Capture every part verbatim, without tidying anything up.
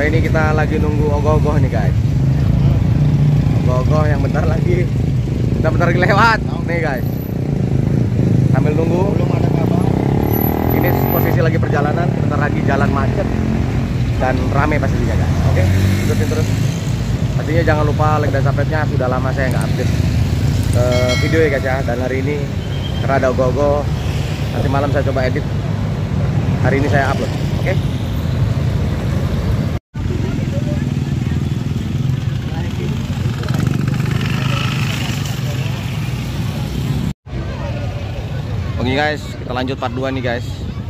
Sore ini kita lagi nunggu ogoh-ogoh nih guys. Ogoh-ogoh yang bentar lagi, kita bentar lagi lewat nih guys. Sambil nunggu, belum ada kabar. Ini posisi lagi perjalanan, bentar lagi jalan macet dan rame pastinya guys. Oke, ikutin terus. Pastinya jangan lupa like dan subscribe-nya. Sudah lama saya nggak update uh, video ya guys ya. Dan hari ini karena ada ogoh-ogoh, nanti malam saya coba edit. Hari ini saya upload. Oke. Oke guys, kita lanjut part dua nih guys.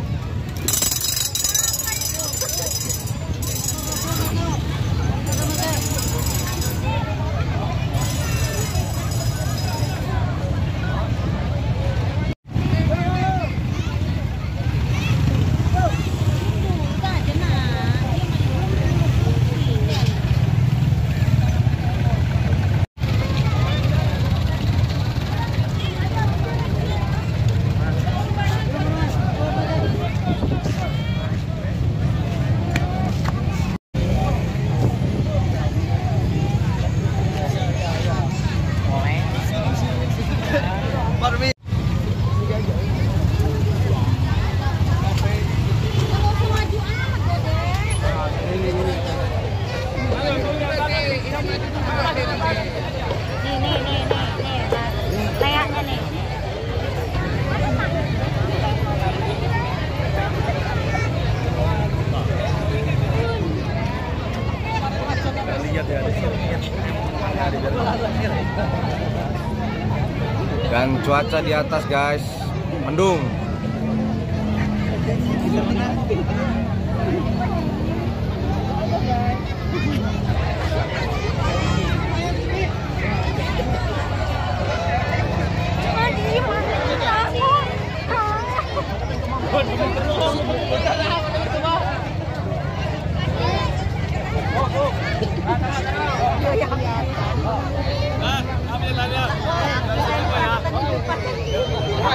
Dan cuaca di atas guys, mendung.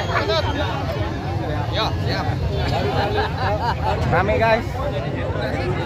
Rame guys.